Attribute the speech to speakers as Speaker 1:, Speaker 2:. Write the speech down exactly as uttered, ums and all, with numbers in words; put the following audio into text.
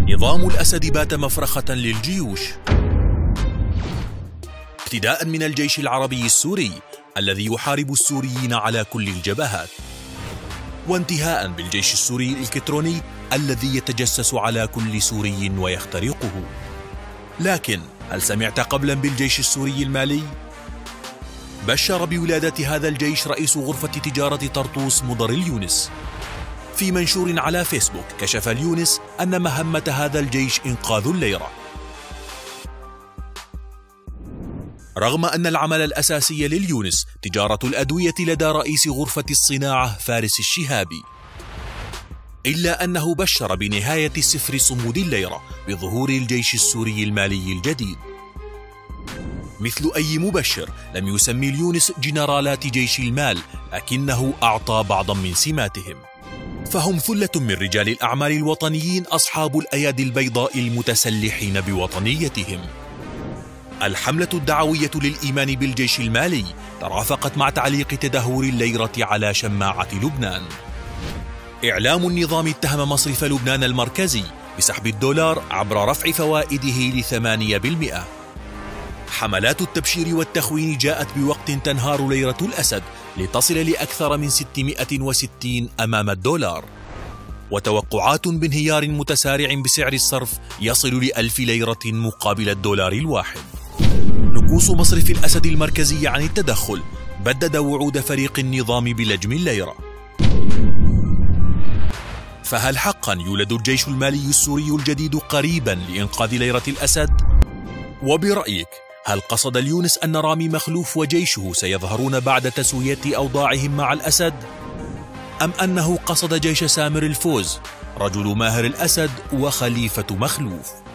Speaker 1: نظام الأسد بات مفرخة للجيوش، ابتداء من الجيش العربي السوري الذي يحارب السوريين على كل الجبهات، وانتهاء بالجيش السوري الإلكتروني الذي يتجسس على كل سوري ويخترقه. لكن هل سمعت قبلا بالجيش السوري المالي؟ بشر بولادة هذا الجيش رئيس غرفة تجارة طرطوس مضر اليونس. في منشور على فيسبوك كشف اليونس أن مهمة هذا الجيش إنقاذ الليرة، رغم أن العمل الأساسي لليونس تجارة الأدوية لدى رئيس غرفة الصناعة فارس الشهابي، إلا أنه بشر بنهاية سفر صمود الليرة بظهور الجيش السوري المالي الجديد. مثل أي مبشر لم يسمي اليونس جنرالات جيش المال، لكنه أعطى بعضا من سماتهم، فهم ثلة من رجال الأعمال الوطنيين أصحاب الأيادي البيضاء المتسلحين بوطنيتهم. الحملة الدعوية للإيمان بالجيش المالي ترافقت مع تعليق تدهور الليرة على شماعة لبنان. إعلام النظام اتهم مصرف لبنان المركزي بسحب الدولار عبر رفع فوائده لثمانية بالمئة. حملات التبشير والتخوين جاءت بوقت تنهار ليرة الأسد لتصل لأكثر من ستمائة وستين أمام الدولار، وتوقعات بانهيار متسارع بسعر الصرف يصل لألف ليرة مقابل الدولار الواحد. نكوص مصرف الأسد المركزي عن التدخل بدد وعود فريق النظام بلجم الليرة. فهل حقا يولد الجيش المالي السوري الجديد قريبا لإنقاذ ليرة الأسد؟ وبرأيك هل قصد اليونس أن رامي مخلوف وجيشه سيظهرون بعد تسوية أوضاعهم مع الأسد؟ أم أنه قصد جيش سامر الفوز، رجل ماهر الأسد وخليفة مخلوف؟